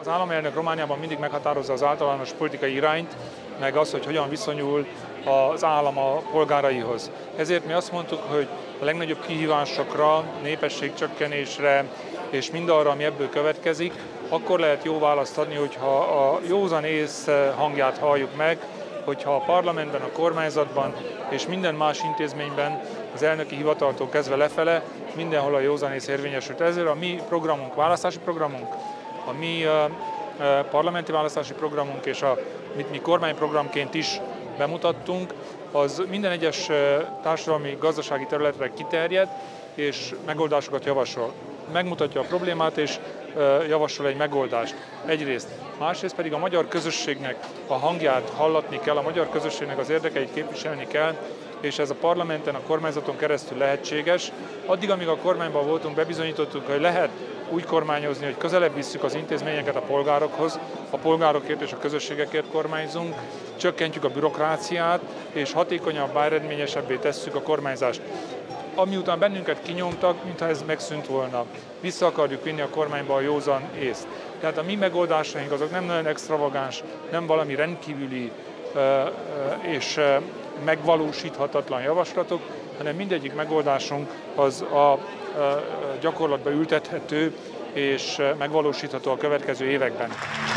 Az államelnök Romániában mindig meghatározza az általános politikai irányt, meg az, hogy hogyan viszonyul az állam a polgáraihoz. Ezért mi azt mondtuk, hogy a legnagyobb kihívásokra, népességcsökkenésre és mindarra, ami ebből következik, akkor lehet jó választ adni, hogyha a józan ész hangját halljuk meg, hogyha a parlamentben, a kormányzatban és minden más intézményben az elnöki hivataltól kezdve lefele mindenhol a józanész érvényesült. Ezért a mi programunk, választási programunk, a mi parlamenti választási programunk és amit mi kormányprogramként is bemutattunk, az minden egyes társadalmi, gazdasági területre kiterjed és megoldásokat javasol. Megmutatja a problémát és javasol egy megoldást egyrészt. Másrészt pedig a magyar közösségnek a hangját hallatni kell, a magyar közösségnek az érdekeit képviselni kell, és ez a parlamenten, a kormányzaton keresztül lehetséges. Addig, amíg a kormányban voltunk, bebizonyítottuk, hogy lehet úgy kormányozni, hogy közelebb visszük az intézményeket a polgárokhoz, a polgárokért és a közösségekért kormányzunk, csökkentjük a bürokráciát, és hatékonyabbá, eredményesebbé tesszük a kormányzást. Amiután bennünket kinyomtak, mintha ez megszűnt volna. Vissza akarjuk vinni a kormányba a józan észt. Tehát a mi megoldásaink azok nem nagyon extravagáns, nem valami rendkívüli és megvalósíthatatlan javaslatok, hanem mindegyik megoldásunk az a gyakorlatba ültethető és megvalósítható a következő években.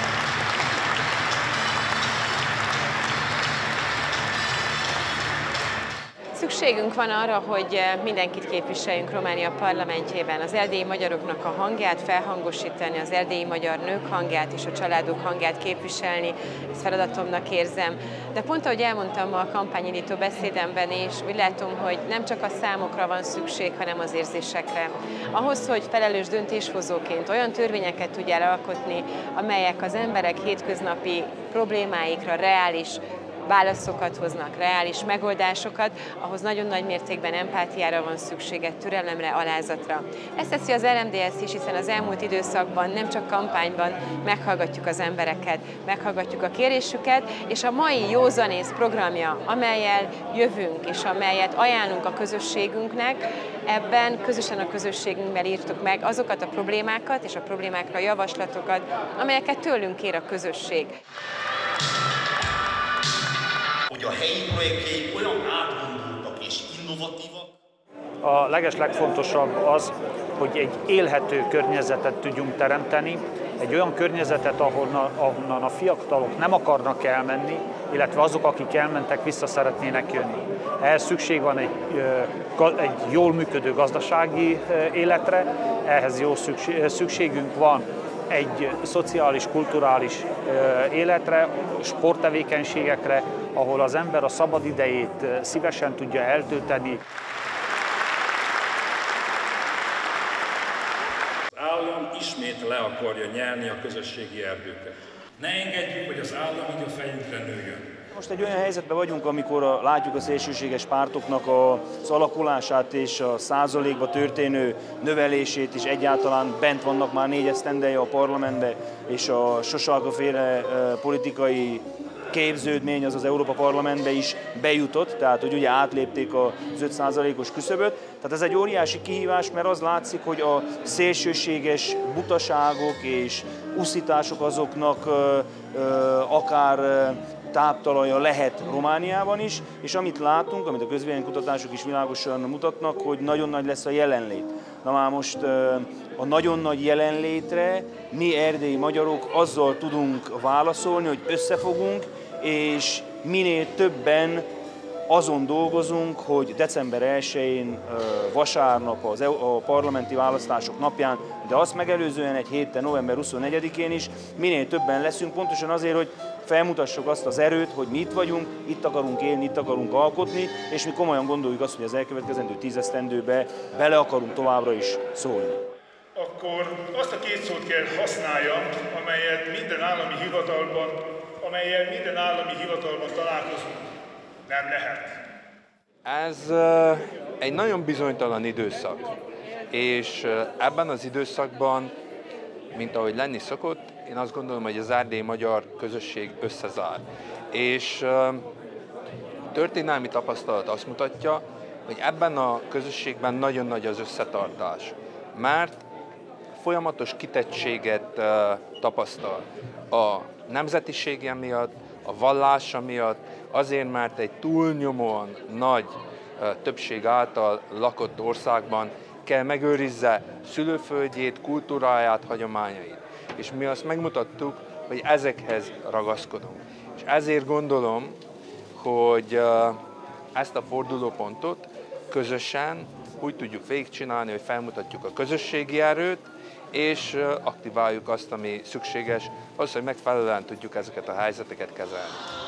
Szükségünk van arra, hogy mindenkit képviseljünk Románia parlamentjében, az erdélyi magyaroknak a hangját felhangosítani, az erdélyi magyar nők hangját és a családok hangját képviselni, ezt feladatomnak érzem. De pont ahogy elmondtam a kampányindító beszédemben is, úgy látom, hogy nem csak a számokra van szükség, hanem az érzésekre. Ahhoz, hogy felelős döntéshozóként olyan törvényeket tudjál alkotni, amelyek az emberek hétköznapi problémáikra reális válaszokat hoznak, reális megoldásokat, ahhoz nagyon nagy mértékben empátiára van szüksége, türelemre, alázatra. Ezt teszi az RMDSZ is, hiszen az elmúlt időszakban, nem csak kampányban meghallgatjuk az embereket, meghallgatjuk a kérésüket, és a mai józanész programja, amellyel jövünk, és amelyet ajánlunk a közösségünknek, ebben közösen a közösségünkben írtuk meg azokat a problémákat és a problémákra javaslatokat, amelyeket tőlünk kér a közösség. Hogy a helyi projektjeik olyan átgondoltak és innovatívak. A legfontosabb az, hogy egy élhető környezetet tudjunk teremteni, egy olyan környezetet, ahonnan a fiatalok nem akarnak elmenni, illetve azok, akik elmentek, vissza szeretnének jönni. Ehhez szükség van egy jól működő gazdasági életre, ehhez szükségünk van egy szociális, kulturális életre, sporttevékenységekre, ahol az ember a szabadidejét szívesen tudja eltölteni. Az állam ismét le akarja nyelni a közösségi erdőket. Ne engedjük, hogy az állam így a fejünkre nőjön. Most egy olyan helyzetben vagyunk, amikor látjuk a szélsőséges pártoknak az alakulását és a százalékba történő növelését is, egyáltalán bent vannak már 4 esztendeje a parlamentbe, és a Sosalka-féle politikai képződmény az Európa Parlamentbe is bejutott, tehát hogy ugye átlépték az 5%-os küszöböt. Tehát ez egy óriási kihívás, mert az látszik, hogy a szélsőséges butaságok és uszítások azoknak akár táptalaja lehet Romániában is, és amit látunk, amit a közvéleménykutatások is világosan mutatnak, hogy nagyon nagy lesz a jelenlét. Na már most a nagyon nagy jelenlétre mi erdélyi magyarok azzal tudunk válaszolni, hogy összefogunk, és minél többen azon dolgozunk, hogy december 1-én vasárnap a parlamenti választások napján, de azt megelőzően egy héttel november 24-én is minél többen leszünk, pontosan azért, hogy felmutassuk azt az erőt, hogy mi itt vagyunk, itt akarunk élni, itt akarunk alkotni, és mi komolyan gondoljuk azt, hogy az elkövetkezendő 10 esztendőbe bele akarunk továbbra is szólni. Akkor azt a 2 szót kell használjam, amelyel minden állami hivatalban találkozunk. Nem lehet. Ez egy nagyon bizonytalan időszak, és ebben az időszakban, mint ahogy lenni szokott, én azt gondolom, hogy az erdélyi magyar közösség összezár. És történelmi tapasztalat azt mutatja, hogy ebben a közösségben nagyon nagy az összetartás. Mert folyamatos kitettséget tapasztal a nemzetisége miatt, a vallása miatt, azért, mert egy túlnyomóan nagy többség által lakott országban kell megőrizze szülőföldjét, kultúráját, hagyományait. És mi azt megmutattuk, hogy ezekhez ragaszkodunk. És ezért gondolom, hogy ezt a fordulópontot közösen úgy tudjuk végigcsinálni, hogy felmutatjuk a közösségi erőt, és aktiváljuk azt, ami szükséges, ahhoz, hogy megfelelően tudjuk ezeket a helyzeteket kezelni.